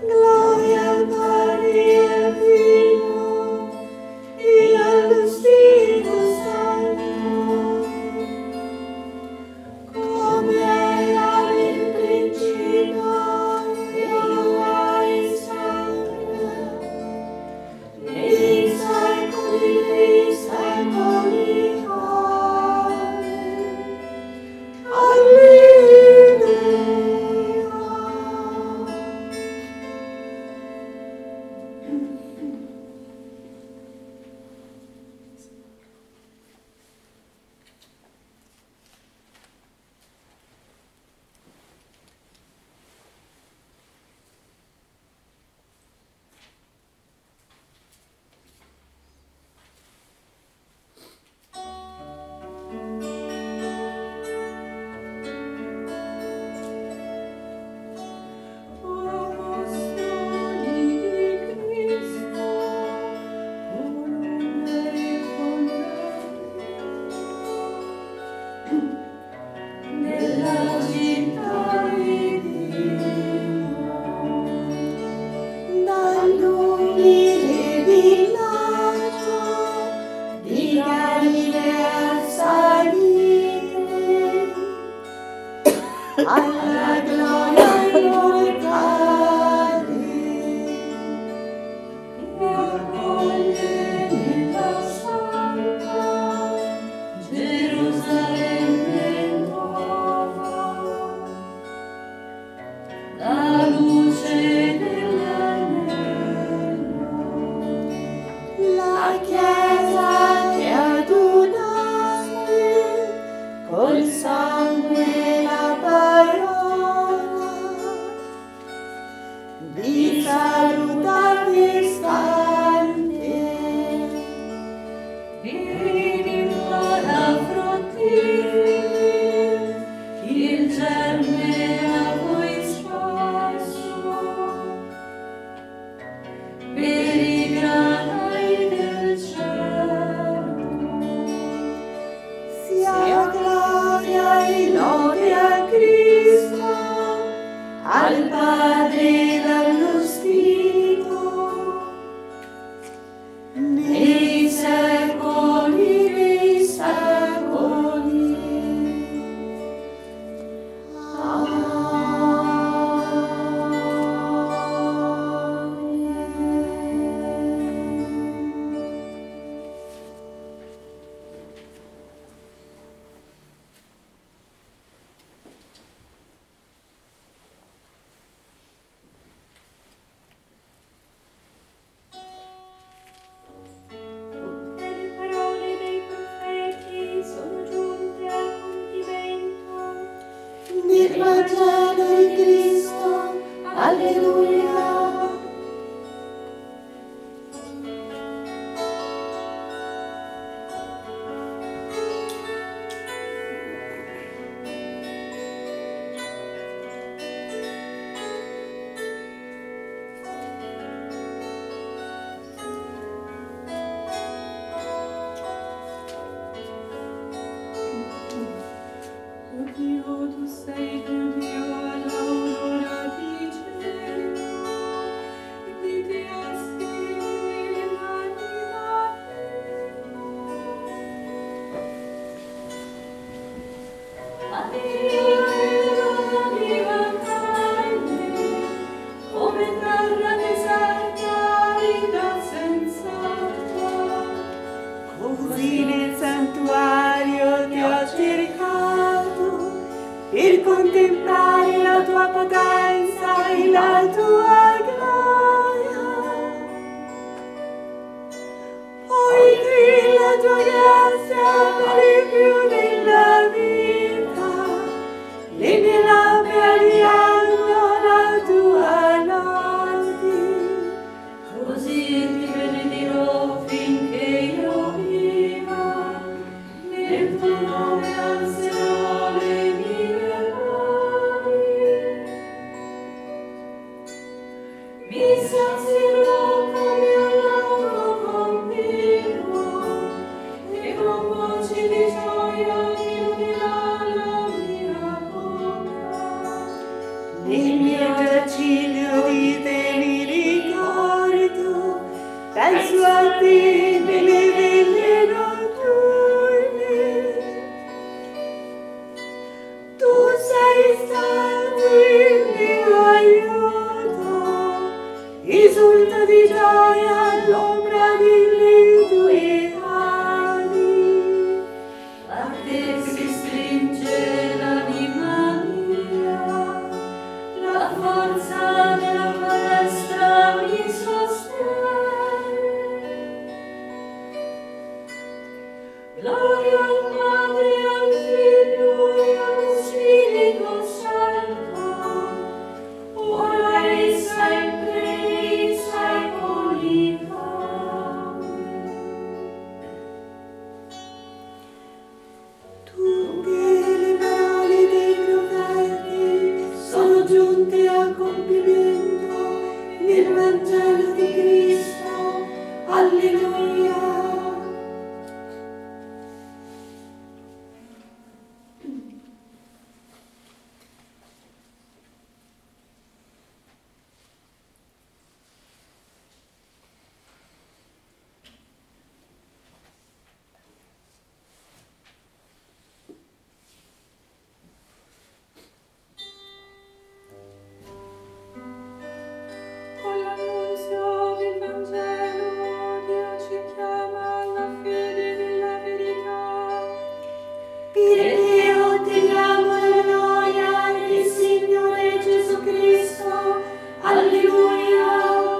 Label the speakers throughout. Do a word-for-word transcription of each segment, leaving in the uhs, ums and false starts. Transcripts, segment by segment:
Speaker 1: Gloria al Padre y al Figlio y al Espíritu Santo, come era nel principio e ora e sempre, nei secoli dei secoli. Alla gloria immortale e accoglie nella santa Gerusalemme nuova la luce dell'anello, la Chiesa che adunasti col sangue di salutarti stante ed in buona fruttiferi il germe a voi sparso per i granai del cielo. Sia gloria e lode a Cristo, al Padre e allo Spirito, nei secoli dei secoli. Il Vangelo di Cristo, alleluia. Dio, tu sei Dio, Dio, all'aurora di cielo, di te aspiri l'anima. A Dio la mia carne, come terra deserta, arida senza acqua, così nel santuario ti ho cercato, per contemplare la tua potenza e la tua gloria. Poiché la tua grazia vale più della vita, le mie labbra rihanno la tua lode, così ti benedirò finché io viva, nel tuo nome alzerò le mie mani. Mi sazierò come un lampo continuo e con voci di gioia chiuderà la mia bocca. Nel mio giaciglio di te esulta di gioia all'ombra delle tue ali. A te si stringe l'anima mia, la forza della palestra mi sostiene. Gloria al Padre, al Figlio e allo Spirito Santo, ora e sempre nei secoli. Amen. Tutte le parole dei profeti sono giunte a compimento nel Vangelo di Cristo. Alleluia. Con l'annunzio del Vangelo Dio ci chiama alla fede nella verità. Perché otteniamo la gloria del Signore Gesù Cristo. Alleluia.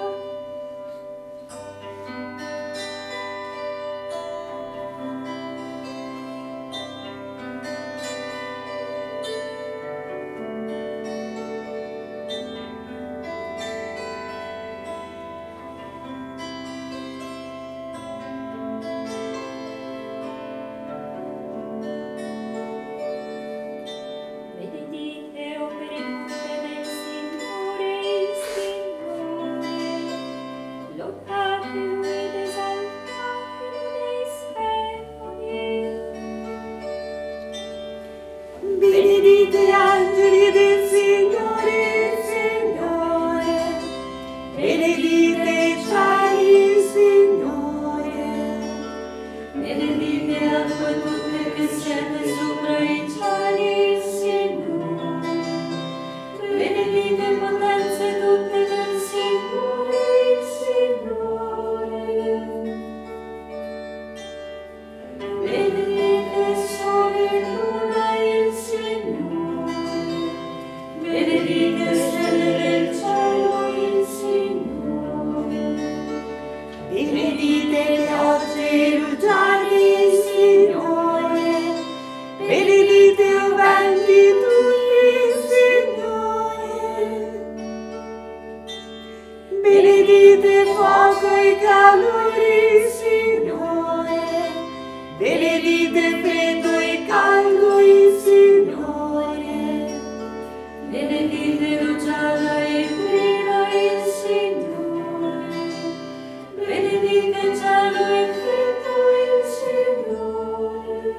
Speaker 1: Benedite opere tutte del Signore, il Signore. Lodatelo ed esaltatelo nei secoli. Benedite angeli del Signore, il Signore. Benedite cieli, il Signore. Benedite acque tutte che siete sopra i cieli, il Signore. Benedite potenze tutte del Signore, il Signore. Benedite sole e luna, il Signore. Benedite stelle del cielo, il Signore. Benedite piogge e rugiadi, il Signore. Benedite o venti tutti, il Signore. Benedite fuoco e calore, il Signore. Benedite freddo e caldo, il Signore. Benedite rugiada e brina, il Signore. Benedite cielo e freddo, il Signore.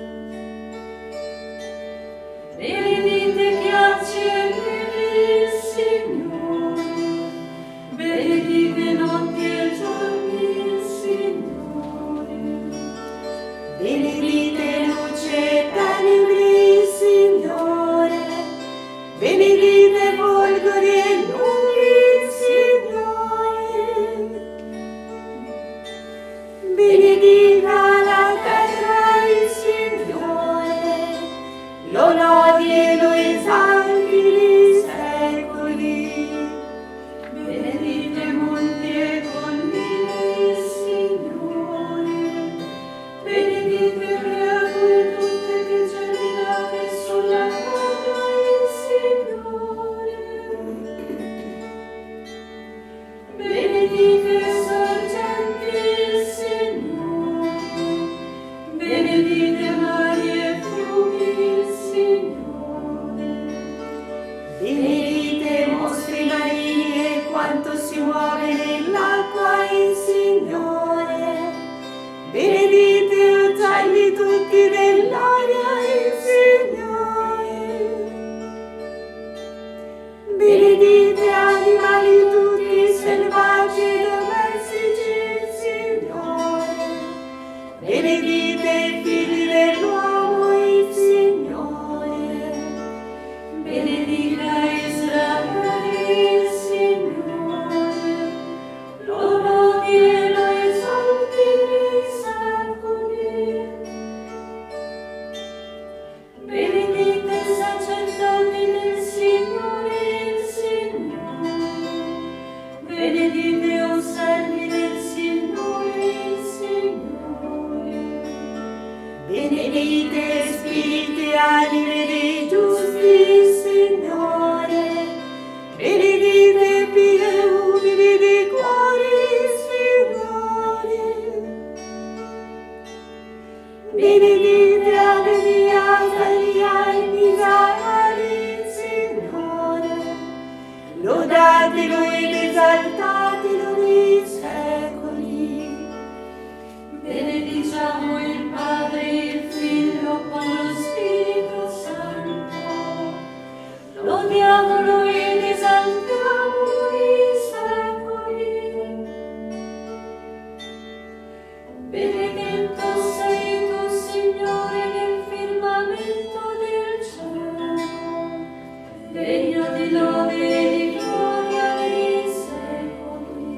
Speaker 1: Benedite ghiacci e nevi, il Signore. Benedite notti e giorni, il Signore. Benedite luce e tenebre, il Signore. Benedite folgori e nubi, il Signore. Benedica la terra, il Signore. Lo lodi e lo esalti nei secoli. Benedite monti e colline, il Signore. Benedite creature tutte che germinate sulla terra, il Signore. Benedite sorgenti, il Signore. Benedite mari e fiumi, il Signore. Benedite mostri marini e quanto si muove nell'acqua, il Signore. Benedite uccelli tutti dell'aria, il Signore. Benedite animali tutti selvaggi e domestici, il Signore. Benedite figli dell'uomo, il Signore. Benedica Israele, il Signore. benedite o servi del Signore, il Signore.
Speaker 2: Benedite spiriti e anime dei giusti, Signore. Benedite pie umili di cuore, Signore. Benedite Alleluia, Zaria e Misaeli, Signore. Lodatelo ed esaltatelo nei secoli.
Speaker 1: Benediciamo il Padre, il Figlio con lo Spirito Santo. Lodiamolo ed esaltiamolo i secoli. Benedetto sei tu, Signore, nel firmamento del cielo, degno di lode e di gloria nei secoli.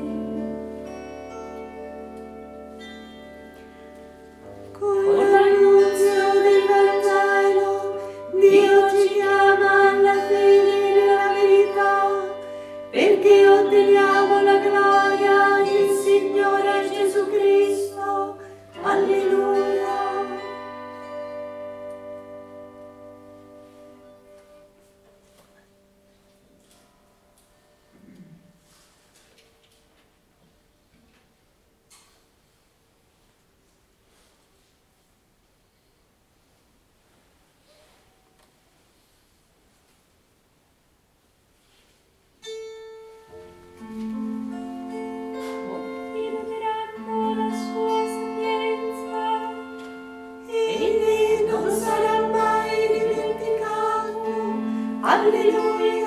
Speaker 2: Con l'annunzio del Vangelo, Dio ci chiama alla fede e alla verità, perché otteniamo la gloria del Signore Gesù Cristo. Alleluia.
Speaker 1: Illumineranno la sua sapienza.
Speaker 2: Egli non sarà mai dimenticato. Alleluia.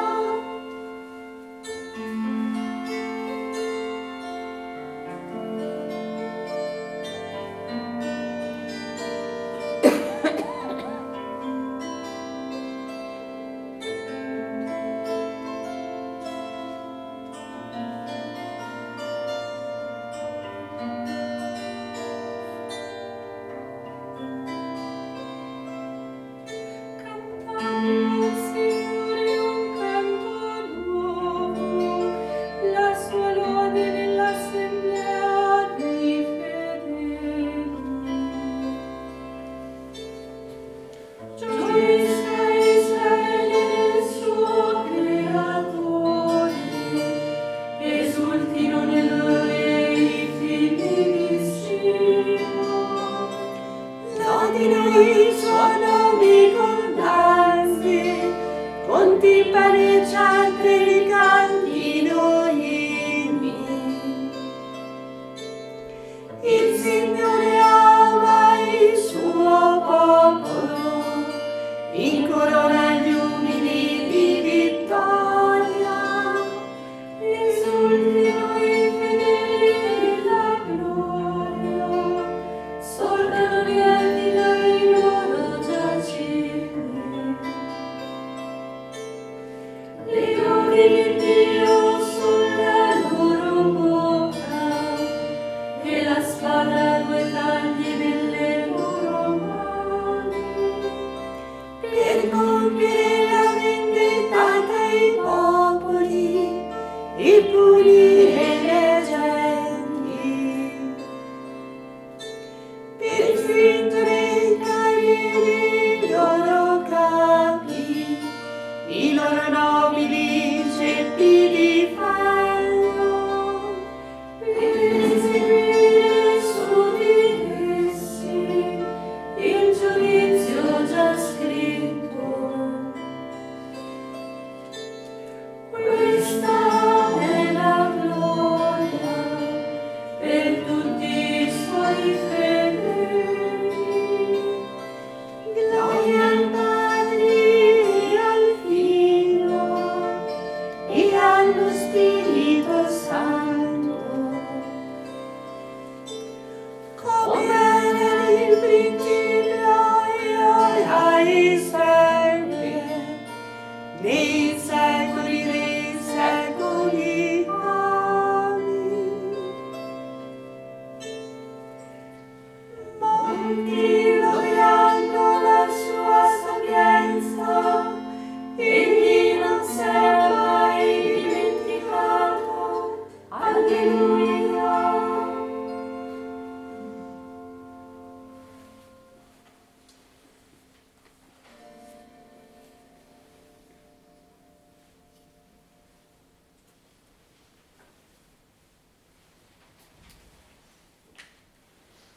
Speaker 1: Cantiamo al Signore un canto nuovo, la sua lode nell'assemblea dei fedeli. Gioisca Israele nel suo Creatore, esultino nell'ore i figli di Sion.
Speaker 2: Lodino il suo nome con danze, con timpanizzante ricantino inni. Il Signore ama il suo popolo, incorona gli umili di vittoria.
Speaker 1: Esultino i fedeli nella gloria, sorgano lieti dai loro giacimenti. Le lodi di Dio sulla loro bocca, e la spada a due tagli nelle loro mani.
Speaker 2: Per compiere la vendetta dei popoli e punire le genti, per stringere in carriere i loro capi, i loro nobili ceppi di ferro,
Speaker 1: Per eseguire su di essi il giudizio già scritto. Questa è la gloria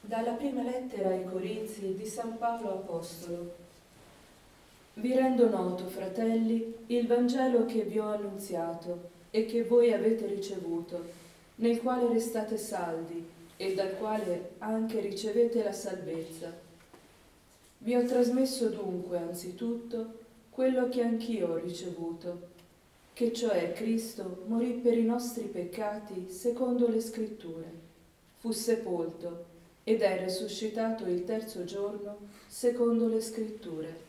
Speaker 3: Dalla prima lettera ai Corinzi di San Paolo Apostolo. Vi rendo noto, fratelli, il Vangelo che vi ho annunziato e che voi avete ricevuto, nel quale restate saldi e dal quale anche ricevete la salvezza. Vi ho trasmesso dunque, anzitutto, quello che anch'io ho ricevuto, che cioè Cristo morì per i nostri peccati secondo le Scritture, fu sepolto ed è risuscitato il terzo giorno secondo le Scritture.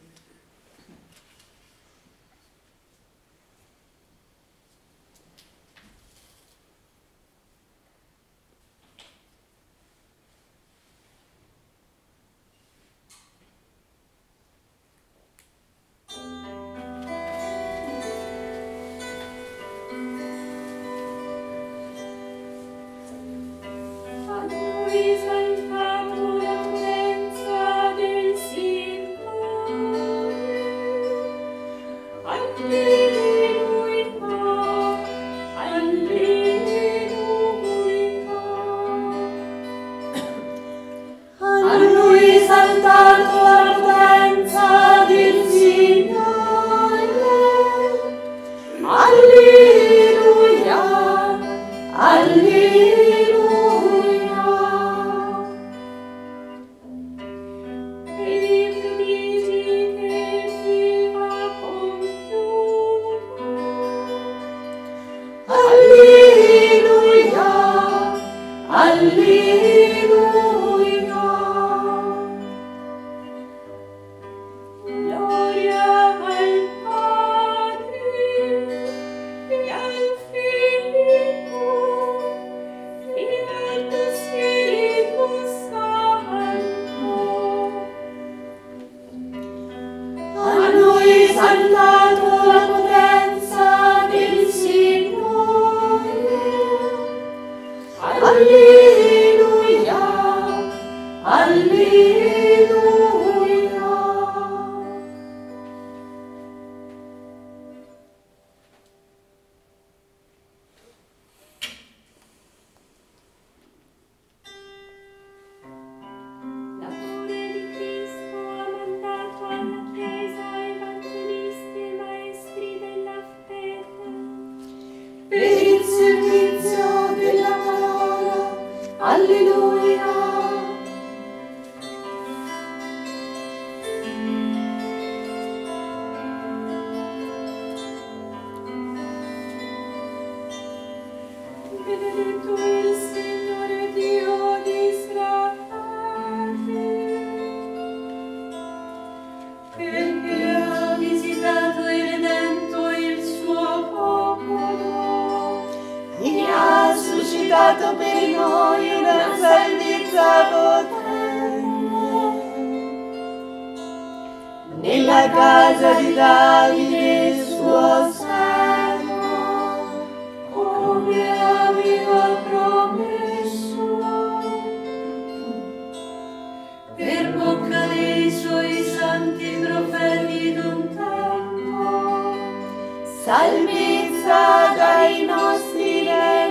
Speaker 2: Salvezza dai nostri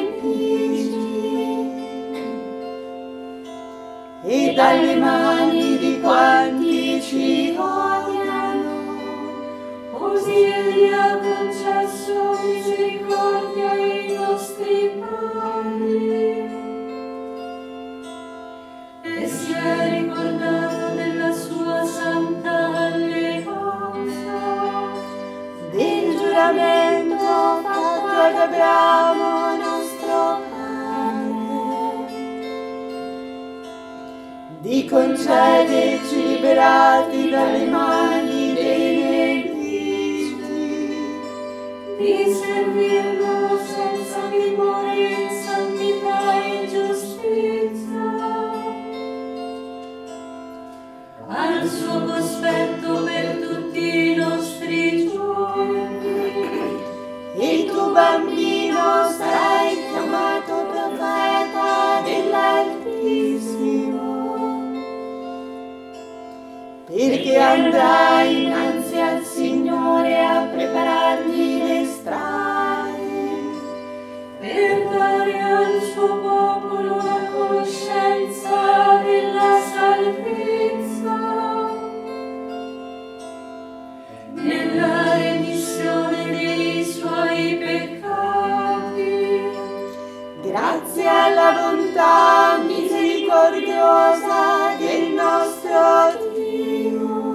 Speaker 2: nemici e dalle mani di quanti ci odiano.
Speaker 1: Così Egli ha concesso misericordia ai nostri padri e si è ricordato della sua santa alleanza,
Speaker 2: del giuramento fatto ad Abramo nostro padre, di concederci, liberati dalle mani dei nemici,
Speaker 1: di servirlo senza timore in santità e giustizia, al suo cospetto per tutti i nostri giorni.
Speaker 2: e tu, bambino, sarai chiamato profeta dell'Altissimo, perché andrai innanzi al Signore a preparargli le strade,
Speaker 1: per dare al suo popolo la conoscenza della
Speaker 2: alla bontà misericordiosa del nostro Dio,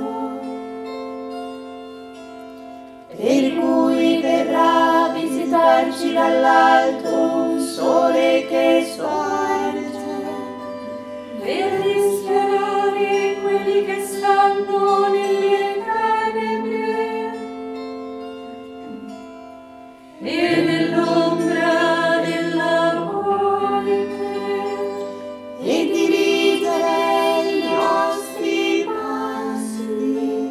Speaker 2: per cui verrà a visitarci dall'alto un sole che sorge,
Speaker 1: per rischiarare quelli che stanno nelle tenebre e nell'ombra della morte,
Speaker 2: e dirigere i nostri passi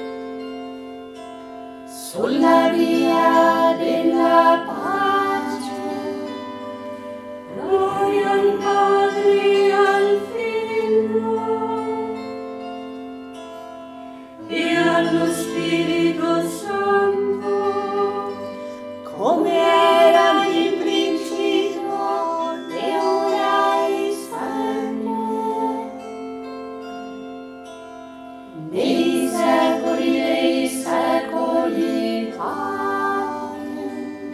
Speaker 2: sulla via della pace.
Speaker 1: gloria al Padre e al Figlio e allo Spirito Santo,
Speaker 2: Come era nel principio, e ora e sempre, nei secoli dei secoli. Amen.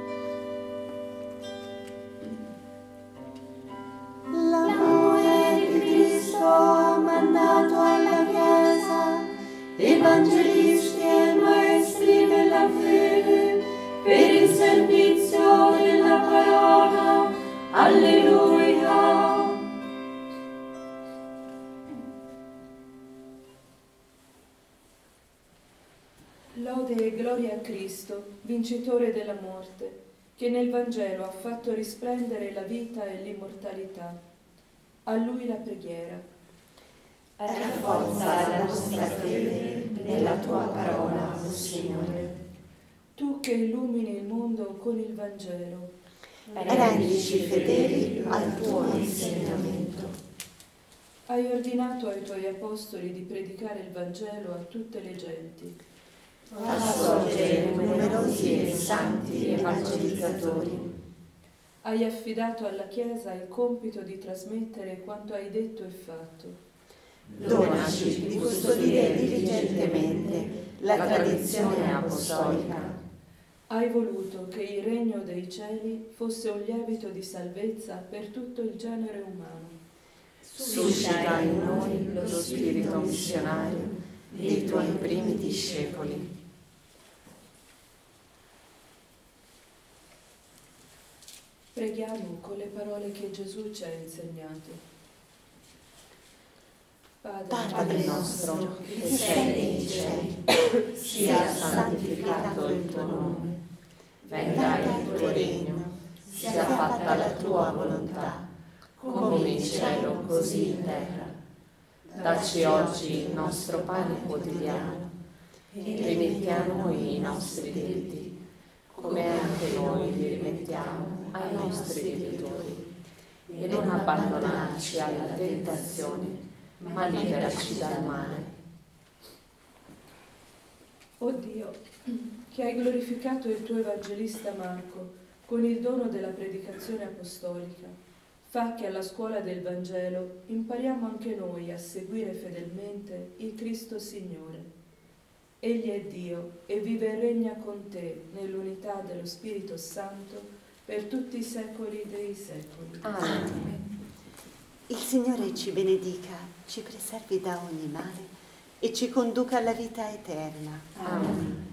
Speaker 2: L'amore di Cristo ha mandato alla Chiesa evangelisti e maestri della fede per il servizio della parola. Alleluia.
Speaker 3: Lode e gloria a Cristo, vincitore della morte, che nel Vangelo ha fatto risplendere la vita e l'immortalità. A Lui la preghiera.
Speaker 2: Rafforza la nostra fede nella tua parola, o Signore.
Speaker 3: Tu che illumini il mondo con il Vangelo,
Speaker 2: Rendici fedeli al tuo insegnamento.
Speaker 3: hai ordinato ai tuoi apostoli di predicare il Vangelo a tutte le genti.
Speaker 2: Fa sorgere numerosi e santi evangelizzatori.
Speaker 3: Hai affidato alla Chiesa il compito di trasmettere quanto hai detto e fatto.
Speaker 2: Donaci di custodire diligentemente la tradizione apostolica.
Speaker 3: Hai voluto che il regno dei cieli fosse un lievito di salvezza per tutto il genere umano.
Speaker 2: Suscita in noi lo spirito missionario dei tuoi primi discepoli.
Speaker 3: Preghiamo con le parole che Gesù ci ha insegnato.
Speaker 2: Padre nostro, che sei nei cieli, sia santificato il tuo nome. Venga il tuo regno, sia fatta la tua volontà, come in cielo così in terra. Dacci oggi il nostro pane quotidiano e rimetti a noi i nostri debiti, come anche noi li rimettiamo ai nostri debitori. E non abbandonarci alla tentazione, ma liberaci dal male.
Speaker 3: O Dio, che hai glorificato il tuo evangelista Marco con il dono della predicazione apostolica, fa che alla scuola del Vangelo impariamo anche noi a seguire fedelmente il Cristo Signore. Egli è Dio e vive e regna con te nell'unità dello Spirito Santo per tutti i secoli dei secoli.
Speaker 2: Amen.
Speaker 4: Il Signore ci benedica, ci preservi da ogni male e ci conduca alla vita eterna.
Speaker 2: Amen.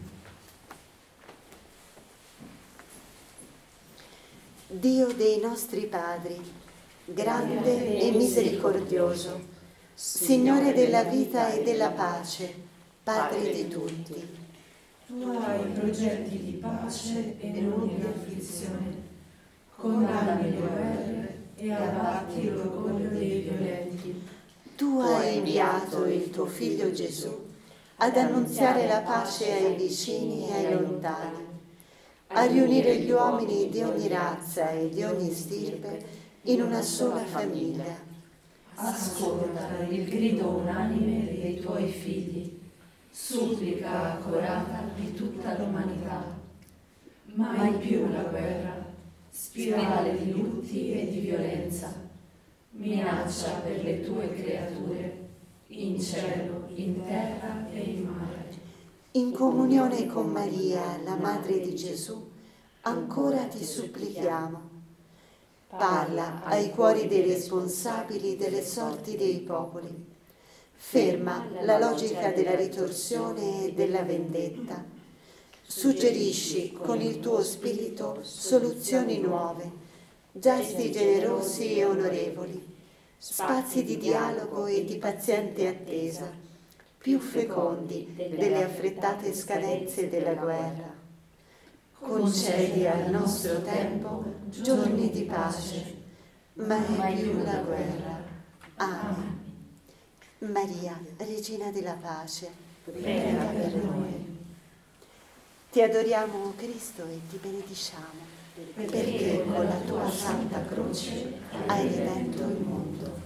Speaker 4: Dio dei nostri padri, grande e misericordioso, Signore della vita e della pace, Padre di tutti.
Speaker 1: Tu hai progetti di pace e non di afflizione, condanni le guerre e abbatti l'orgoglio dei violenti.
Speaker 4: Tu hai inviato il tuo Figlio Gesù ad annunziare la pace ai vicini e ai lontani, a riunire gli uomini di ogni razza e di ogni stirpe in una sola famiglia.
Speaker 1: Ascolta il grido unanime dei tuoi figli, supplica accorata di tutta l'umanità. Mai più la guerra, spirale di lutti e di violenza, minaccia per le tue creature, in cielo, in terra e in mare.
Speaker 4: In comunione con Maria, la Madre di Gesù, ancora ti supplichiamo. Parla ai cuori dei responsabili delle sorti dei popoli. Ferma la logica della ritorsione e della vendetta. Suggerisci con il tuo spirito soluzioni nuove, gesti generosi e onorevoli, spazi di dialogo e di paziente attesa, più fecondi delle affrettate scadenze della guerra. Concedi al nostro tempo giorni di pace, mai più la guerra. Amen. Maria, Regina della Pace,
Speaker 2: prega per noi.
Speaker 4: Ti adoriamo, Cristo, e ti benediciamo, perché con la tua Santa Croce hai redento il mondo.